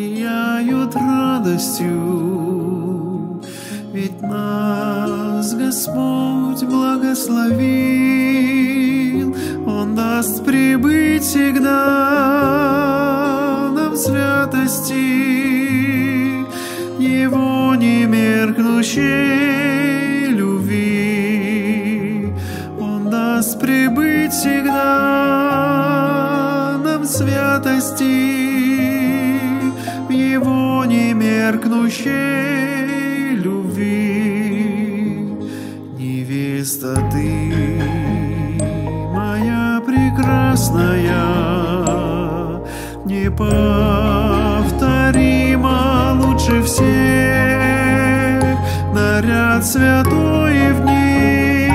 сияют радостью, ведь нас Господь благословил. Он даст прибыть всегда нам в святости Его немеркнущей любви. Он даст прибыть всегда нам в святости в Его немеркнущей любви. Невеста ты моя прекрасная, неповторима лучше всех, наряд святой в дни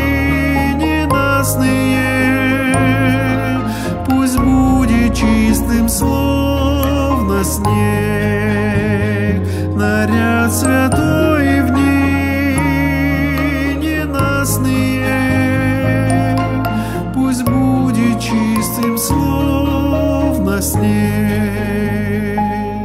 ненастные, пусть будет чистым словно снег, наряд святой в дни ненастные, пусть будет чистым словно снег.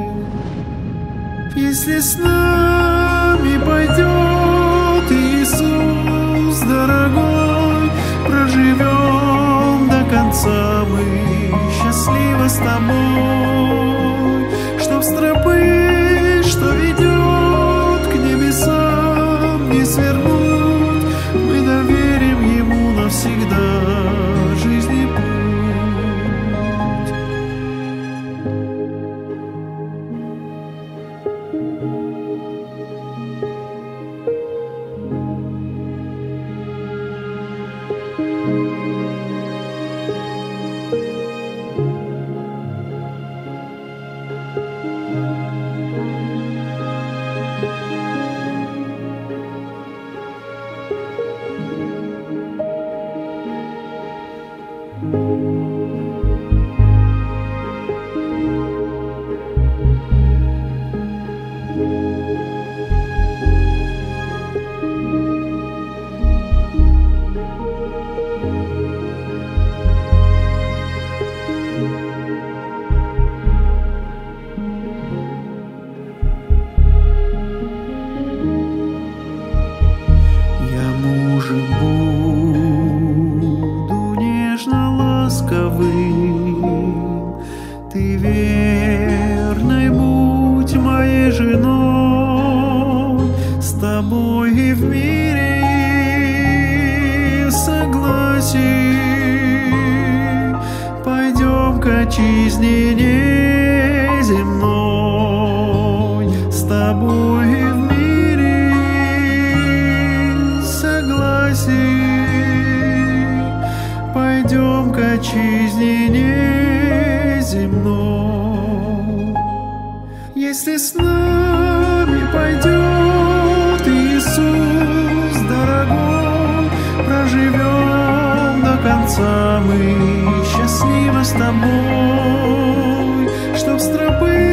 Если с нами пойдет Иисус дорогой, проживем до конца мы счастливо с тобой, чтоб с тропы, что ведет к небесам, не свернуть, мы доверим Ему навсегда жизни путь. Буду нежно ласковым, ты верной будь моей женой, с тобой и в мире и в согласии пойдем к отчизне земной, с тобой и в мире и согласии пойдем к отчизне земной. Если с нами пойдет Иисус дорогой, проживем до конца мы счастливо с тобой, чтоб с тропы